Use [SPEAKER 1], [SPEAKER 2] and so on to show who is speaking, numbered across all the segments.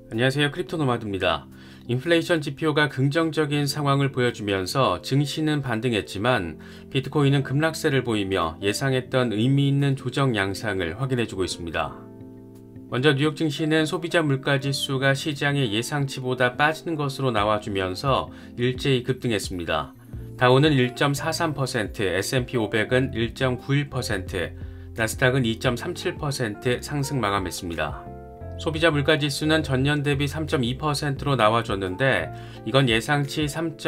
[SPEAKER 1] 안녕하세요. 크립토노마드입니다. 인플레이션 지표가 긍정적인 상황을 보여주면서 증시는 반등했지만 비트코인은 급락세를 보이며 예상했던 의미 있는 조정 양상을 확인해주고 있습니다. 먼저 뉴욕 증시는 소비자 물가지수가 시장의 예상치보다 빠지는 것으로 나와주면서 일제히 급등했습니다. 다우는 1.43%, S&P 500은 1.91%, 나스닥은 2.37% 상승 마감했습니다. 소비자 물가지수는 전년 대비 3.2%로 나와줬는데 이건 예상치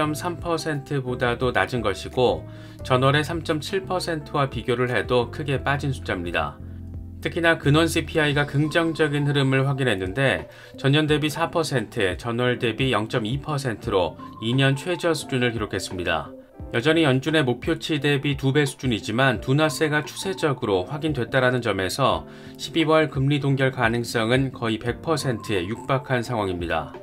[SPEAKER 1] 3.3%보다도 낮은 것이고 전월의 3.7%와 비교를 해도 크게 빠진 숫자입니다. 특히나 근원 CPI가 긍정적인 흐름을 확인했는데 전년 대비 4%, 전월 대비 0.2%로 2년 최저 수준을 기록했습니다. 여전히 연준의 목표치 대비 2배 수준이지만 둔화세가 추세적으로 확인됐다는 점에서 12월 금리 동결 가능성은 거의 100%에 육박한 상황입니다.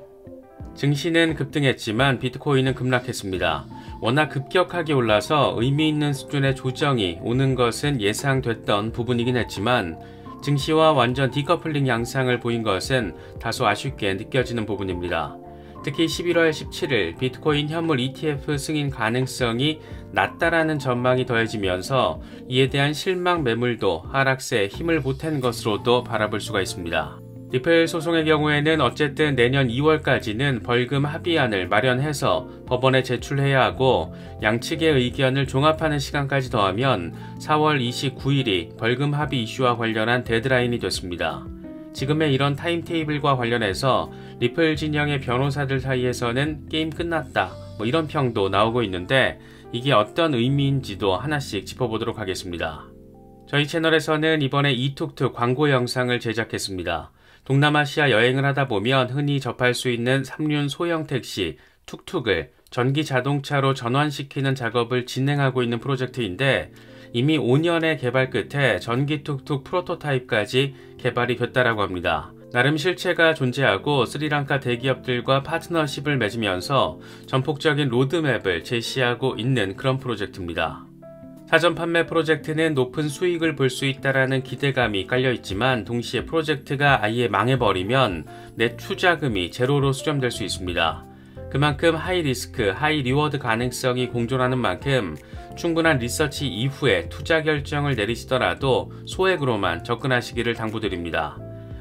[SPEAKER 1] 증시는 급등했지만 비트코인은 급락했습니다. 워낙 급격하게 올라서 의미 있는 수준의 조정이 오는 것은 예상됐던 부분이긴 했지만 증시와 완전 디커플링 양상을 보인 것은 다소 아쉽게 느껴지는 부분입니다. 특히 11월 17일 비트코인 현물 ETF 승인 가능성이 낮다라는 전망이 더해지면서 이에 대한 실망 매물도 하락세에 힘을 보탠 것으로도 바라볼 수가 있습니다. 리플 소송의 경우에는 어쨌든 내년 2월까지는 벌금 합의안을 마련해서 법원에 제출해야 하고 양측의 의견을 종합하는 시간까지 더하면 4월 29일이 벌금 합의 이슈와 관련한 데드라인이 됐습니다. 지금의 이런 타임테이블과 관련해서 리플 진영의 변호사들 사이에서는 게임 끝났다 이런 평도 나오고 있는데 이게 어떤 의미인지도 하나씩 짚어보도록 하겠습니다. 저희 채널에서는 이번에 이툭툭 광고 영상을 제작했습니다. 동남아시아 여행을 하다 보면 흔히 접할 수 있는 3륜 소형 택시 툭툭을 전기 자동차로 전환시키는 작업을 진행하고 있는 프로젝트인데 이미 5년의 개발 끝에 전기 툭툭 프로토타입까지 개발이 됐다라고 합니다. 나름 실체가 존재하고 스리랑카 대기업들과 파트너십을 맺으면서 전폭적인 로드맵을 제시하고 있는 그런 프로젝트입니다. 사전 판매 프로젝트는 높은 수익을 볼 수 있다라는 기대감이 깔려있지만 동시에 프로젝트가 아예 망해버리면 내 투자금이 제로로 수렴될 수 있습니다. 그만큼 하이 리스크, 하이 리워드 가능성이 공존하는 만큼 충분한 리서치 이후에 투자 결정을 내리시더라도 소액으로만 접근하시기를 당부드립니다.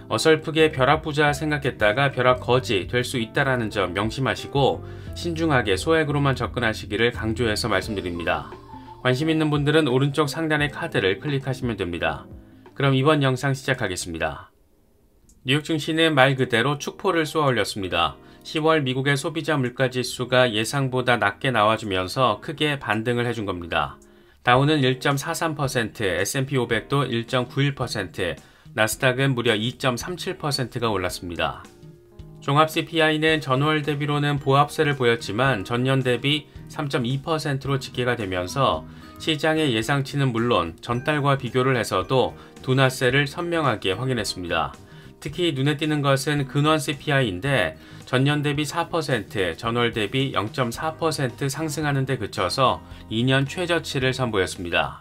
[SPEAKER 1] 어설프게 벼락부자 생각했다가 벼락거지 될 수 있다는 점 명심하시고 신중하게 소액으로만 접근하시기를 강조해서 말씀드립니다. 관심 있는 분들은 오른쪽 상단의 카드를 클릭하시면 됩니다. 그럼 이번 영상 시작하겠습니다. 뉴욕 증시는 말 그대로 축포를 쏘아 올렸습니다. 10월 미국의 소비자 물가지수가 예상보다 낮게 나와주면서 크게 반등을 해준 겁니다. 다우는 1.43%, S&P 500도 1.91%, 나스닥은 무려 2.37%가 올랐습니다. 종합 CPI는 전월 대비로는 보합세를 보였지만 전년 대비 3.2%로 집계가 되면서 시장의 예상치는 물론 전달과 비교를 해서도 둔화세를 선명하게 확인했습니다. 특히 눈에 띄는 것은 근원 CPI인데 전년 대비 4%, 전월 대비 0.4% 상승하는 데 그쳐서 2년 최저치를 선보였습니다.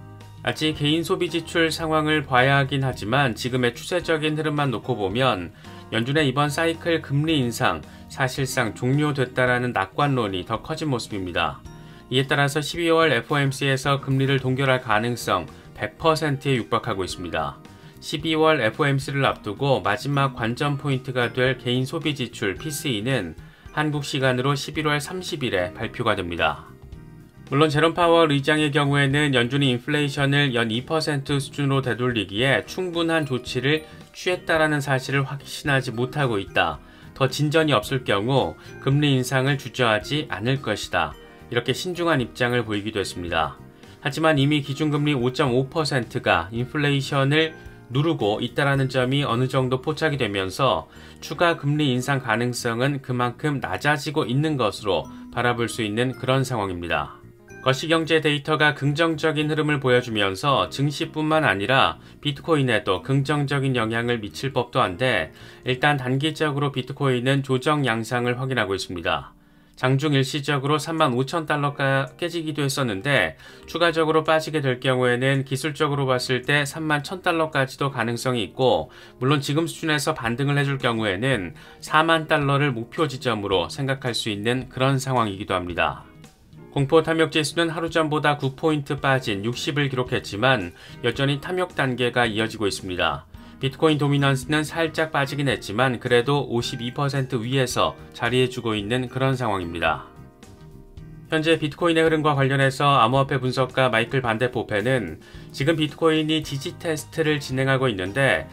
[SPEAKER 1] 아직 개인 소비 지출 상황을 봐야 하긴 하지만 지금의 추세적인 흐름만 놓고 보면 연준의 이번 사이클 금리 인상 사실상 종료됐다라는 낙관론이 더 커진 모습입니다. 이에 따라서 12월 FOMC에서 금리를 동결할 가능성 100%에 육박하고 있습니다. 12월 FOMC를 앞두고 마지막 관전 포인트가 될 개인 소비 지출 PCE는 한국 시간으로 11월 30일에 발표가 됩니다. 물론 제롬 파월 의장의 경우에는 연준이 인플레이션을 연 2% 수준으로 되돌리기에 충분한 조치를 취했다라는 사실을 확신하지 못하고 있다. 더 진전이 없을 경우 금리 인상을 주저하지 않을 것이다. 이렇게 신중한 입장을 보이기도 했습니다. 하지만 이미 기준금리 5.5%가 인플레이션을 누르고 있다라는 점이 어느 정도 포착이 되면서 추가 금리 인상 가능성은 그만큼 낮아지고 있는 것으로 바라볼 수 있는 그런 상황입니다. 거시경제 데이터가 긍정적인 흐름을 보여주면서 증시뿐만 아니라 비트코인에도 긍정적인 영향을 미칠 법도 한데 일단 단기적으로 비트코인은 조정 양상을 확인하고 있습니다. 장중 일시적으로 35,000달러가 깨지기도 했었는데 추가적으로 빠지게 될 경우에는 기술적으로 봤을 때 31,000달러까지도 가능성이 있고, 물론 지금 수준에서 반등을 해줄 경우에는 40,000달러를 목표 지점으로 생각할 수 있는 그런 상황이기도 합니다. 공포 탐욕 지수는 하루 전보다 9포인트 빠진 60을 기록했지만 여전히 탐욕 단계가 이어지고 있습니다. 비트코인 도미넌스는 살짝 빠지긴 했지만 그래도 52% 위에서 자리해주고 있는 그런 상황입니다. 현재 비트코인의 흐름과 관련해서 암호화폐 분석가 마이클 반데포페는 지금 비트코인이 지지 테스트를 진행하고 있는데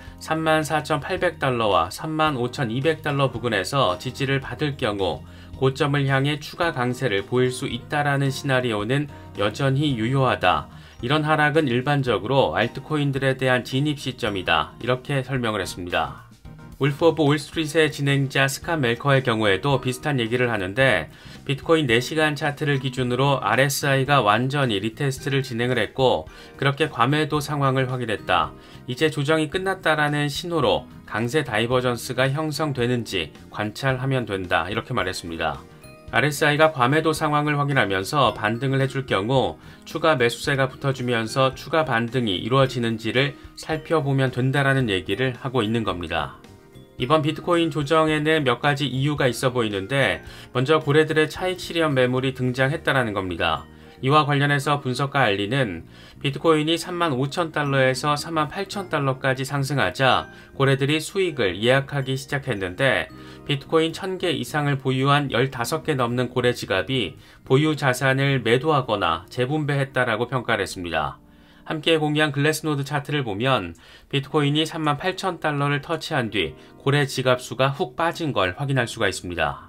[SPEAKER 1] 34,800달러와 35,200달러 부근에서 지지를 받을 경우 고점을 향해 추가 강세를 보일 수 있다라는 시나리오는 여전히 유효하다. 이런 하락은 일반적으로 알트코인들에 대한 진입 시점이다. 이렇게 설명을 했습니다. 울프 오브 올스트리트의 진행자 스캇 멜커의 경우에도 비슷한 얘기를 하는데 비트코인 4시간 차트를 기준으로 RSI가 완전히 리테스트를 진행을 했고 그렇게 과매도 상황을 확인했다. 이제 조정이 끝났다라는 신호로 강세 다이버전스가 형성되는지 관찰하면 된다. 이렇게 말했습니다. RSI가 과매도 상황을 확인하면서 반등을 해줄 경우 추가 매수세가 붙어주면서 추가 반등이 이루어지는지를 살펴보면 된다라는 얘기를 하고 있는 겁니다. 이번 비트코인 조정에는 몇 가지 이유가 있어 보이는데 먼저 고래들의 차익 실현 매물이 등장했다라는 겁니다. 이와 관련해서 분석가 알리는 비트코인이 35,000달러에서 38,000달러까지 상승하자 고래들이 수익을 예약하기 시작했는데 비트코인 1000개 이상을 보유한 15개 넘는 고래 지갑이 보유 자산을 매도하거나 재분배했다라고 평가를 했습니다. 함께 공개한 글래스노드 차트를 보면 비트코인이 38,000달러를 터치한 뒤 고래 지갑 수가 훅 빠진 걸 확인할 수가 있습니다.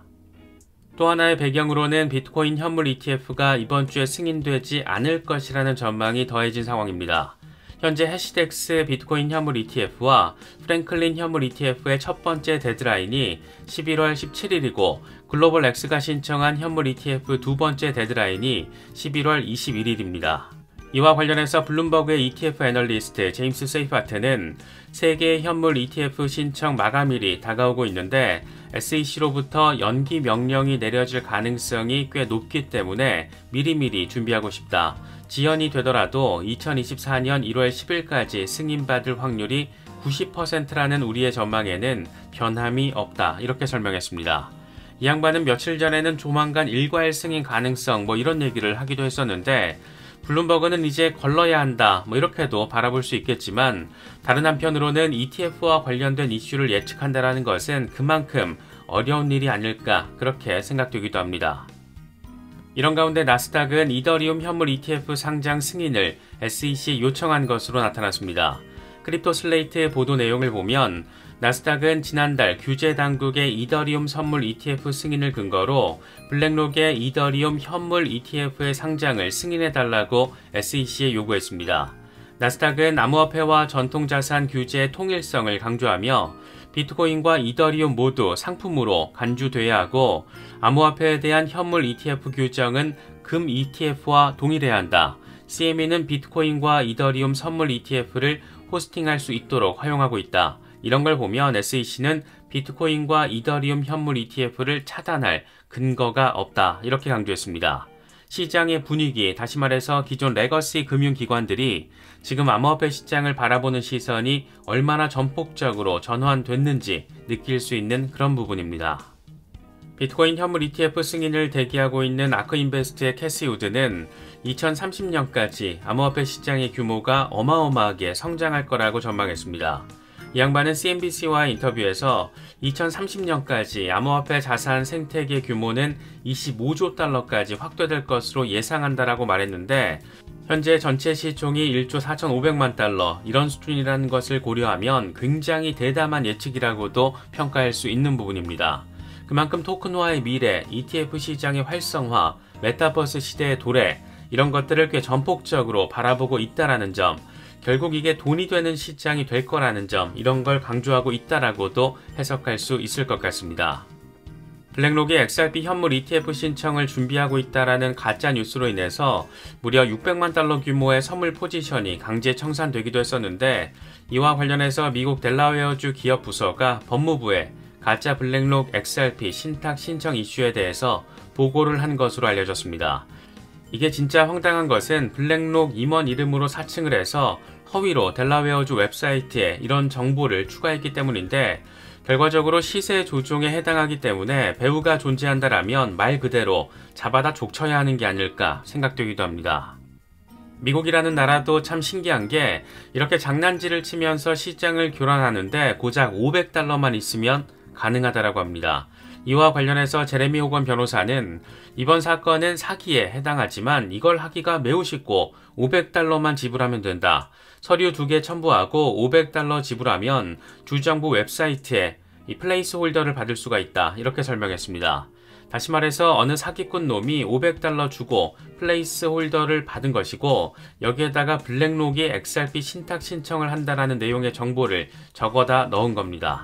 [SPEAKER 1] 또 하나의 배경으로는 비트코인 현물 ETF가 이번 주에 승인되지 않을 것이라는 전망이 더해진 상황입니다. 현재 해시덱스 비트코인 현물 ETF와 프랭클린 현물 ETF의 첫 번째 데드라인이 11월 17일이고 글로벌 X가 신청한 현물 ETF 두 번째 데드라인이 11월 21일입니다. 이와 관련해서 블룸버그의 ETF 애널리스트 제임스 세이파트는 세계의 현물 ETF 신청 마감일이 다가오고 있는데 SEC로부터 연기 명령이 내려질 가능성이 꽤 높기 때문에 미리미리 준비하고 싶다. 지연이 되더라도 2024년 1월 10일까지 승인받을 확률이 90%라는 우리의 전망에는 변함이 없다. 이렇게 설명했습니다. 이 양반은 며칠 전에는 조만간 일괄 승인 가능성 이런 얘기를 하기도 했었는데 블룸버그는 이제 걸러야 한다 이렇게도 바라볼 수 있겠지만 다른 한편으로는 ETF와 관련된 이슈를 예측한다는 것은 그만큼 어려운 일이 아닐까 그렇게 생각되기도 합니다. 이런 가운데 나스닥은 이더리움 현물 ETF 상장 승인을 SEC에 요청한 것으로 나타났습니다. 크립토 슬레이트의 보도 내용을 보면 나스닥은 지난달 규제 당국의 이더리움 선물 ETF 승인을 근거로 블랙록의 이더리움 현물 ETF의 상장을 승인해달라고 SEC에 요구했습니다. 나스닥은 암호화폐와 전통자산 규제의 통일성을 강조하며 비트코인과 이더리움 모두 상품으로 간주돼야 하고 암호화폐에 대한 현물 ETF 규정은 금 ETF와 동일해야 한다. CME는 비트코인과 이더리움 선물 ETF를 호스팅할 수 있도록 허용하고 있다. 이런 걸 보면 SEC는 비트코인과 이더리움 현물 ETF를 차단할 근거가 없다. 이렇게 강조했습니다. 시장의 분위기, 다시 말해서 기존 레거시 금융기관들이 지금 암호화폐 시장을 바라보는 시선이 얼마나 전폭적으로 전환됐는지 느낄 수 있는 그런 부분입니다. 비트코인 현물 ETF 승인을 대기하고 있는 아크인베스트의 캐시 우드는 2030년까지 암호화폐 시장의 규모가 어마어마하게 성장할 거라고 전망했습니다. 이 양반은 CNBC와의 인터뷰에서 2030년까지 암호화폐 자산 생태계 규모는 25조 달러까지 확대될 것으로 예상한다라고 말했는데 현재 전체 시총이 1조 4,500만 달러 이런 수준이라는 것을 고려하면 굉장히 대담한 예측이라고도 평가할 수 있는 부분입니다. 그만큼 토큰화의 미래, ETF 시장의 활성화, 메타버스 시대의 도래 이런 것들을 꽤 전폭적으로 바라보고 있다라는 점, 결국 이게 돈이 되는 시장이 될 거라는 점 이런 걸 강조하고 있다라고도 해석할 수 있을 것 같습니다. 블랙록이 XRP 현물 ETF 신청을 준비하고 있다라는 가짜 뉴스로 인해서 무려 600만 달러 규모의 선물 포지션이 강제 청산되기도 했었는데 이와 관련해서 미국 델라웨어주 기업 부서가 법무부에 가짜 블랙록 XRP 신탁 신청 이슈에 대해서 보고를 한 것으로 알려졌습니다. 이게 진짜 황당한 것은 블랙록 임원 이름으로 사칭을 해서 허위로 델라웨어주 웹사이트에 이런 정보를 추가했기 때문인데, 결과적으로 시세 조종에 해당하기 때문에 배우가 존재한다라면 말 그대로 잡아다 족쳐야 하는 게 아닐까 생각되기도 합니다. 미국이라는 나라도 참 신기한 게 이렇게 장난질을 치면서 시장을 교란하는데 고작 $500만 있으면 가능하다라고 합니다. 이와 관련해서 제레미 호건 변호사는 이번 사건은 사기에 해당하지만 이걸 하기가 매우 쉽고 $500만 지불하면 된다. 서류 2개 첨부하고 $500 지불하면 주정부 웹사이트에 이 플레이스 홀더를 받을 수가 있다. 이렇게 설명했습니다. 다시 말해서 어느 사기꾼 놈이 $500 주고 플레이스 홀더를 받은 것이고, 여기에다가 블랙록이 XRP 신탁 신청을 한다라는 내용의 정보를 적어다 넣은 겁니다.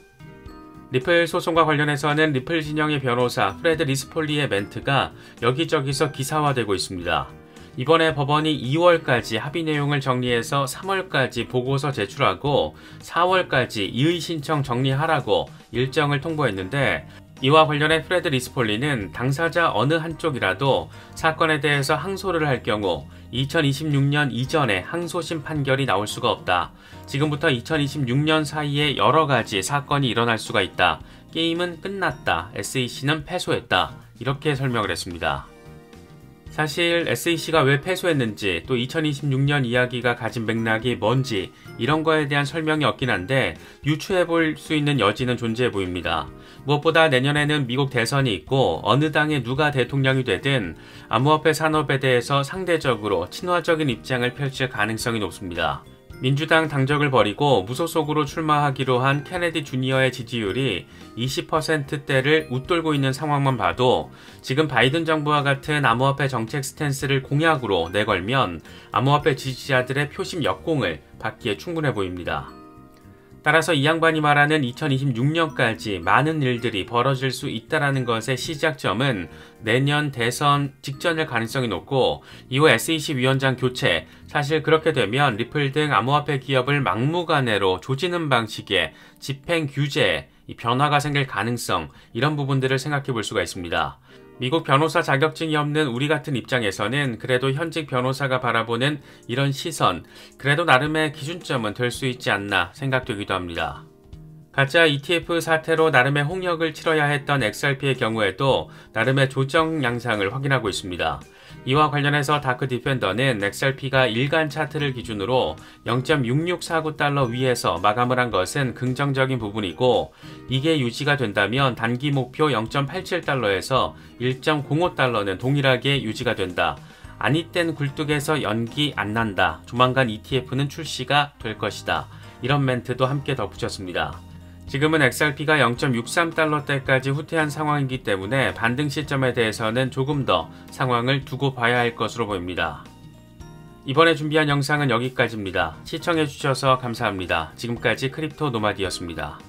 [SPEAKER 1] 리플 소송과 관련해서는 리플 진영의 변호사 프레드 리스폴리의 멘트가 여기저기서 기사화되고 있습니다. 이번에 법원이 2월까지 합의 내용을 정리해서 3월까지 보고서 제출하고 4월까지 이의 신청 정리하라고 일정을 통보했는데, 이와 관련해 프레드 리스폴리는 당사자 어느 한쪽이라도 사건에 대해서 항소를 할 경우 2026년 이전에 항소심 판결이 나올 수가 없다. 지금부터 2026년 사이에 여러 가지 사건이 일어날 수가 있다. 게임은 끝났다. SEC는 패소했다. 이렇게 설명을 했습니다. 사실 SEC가 왜 패소했는지, 또 2026년 이야기가 가진 맥락이 뭔지 이런 거에 대한 설명이 없긴 한데 유추해 볼 수 있는 여지는 존재해 보입니다. 무엇보다 내년에는 미국 대선이 있고 어느 당에 누가 대통령이 되든 암호화폐 산업에 대해서 상대적으로 친화적인 입장을 펼칠 가능성이 높습니다. 민주당 당적을 버리고 무소속으로 출마하기로 한 케네디 주니어의 지지율이 20%대를 웃돌고 있는 상황만 봐도 지금 바이든 정부와 같은 암호화폐 정책 스탠스를 공약으로 내걸면 암호화폐 지지자들의 표심 역공을 받기에 충분해 보입니다. 따라서 이 양반이 말하는 2026년까지 많은 일들이 벌어질 수 있다는 것의 시작점은 내년 대선 직전일 가능성이 높고, 이후 SEC 위원장 교체, 사실 그렇게 되면 리플 등 암호화폐 기업을 막무가내로 조지는 방식의 집행 규제에 변화가 생길 가능성, 이런 부분들을 생각해 볼 수가 있습니다. 미국 변호사 자격증이 없는 우리 같은 입장에서는 그래도 현직 변호사가 바라보는 이런 시선, 그래도 나름의 기준점은 될 수 있지 않나 생각되기도 합니다. 가짜 ETF 사태로 나름의 홍역을 치러야 했던 XRP의 경우에도 나름의 조정 양상을 확인하고 있습니다. 이와 관련해서 다크 디펜더는 XRP가 일간 차트를 기준으로 0.6649달러 위에서 마감을 한 것은 긍정적인 부분이고, 이게 유지가 된다면 단기 목표 0.87달러에서 1.05달러는 동일하게 유지가 된다. 아니땐 굴뚝에서 연기 안 난다. 조만간 ETF는 출시가 될 것이다. 이런 멘트도 함께 덧붙였습니다. 지금은 XRP가 0.63달러대까지 후퇴한 상황이기 때문에 반등 시점에 대해서는 조금 더 상황을 두고 봐야 할 것으로 보입니다. 이번에 준비한 영상은 여기까지입니다. 시청해주셔서 감사합니다. 지금까지 크립토 노마디였습니다.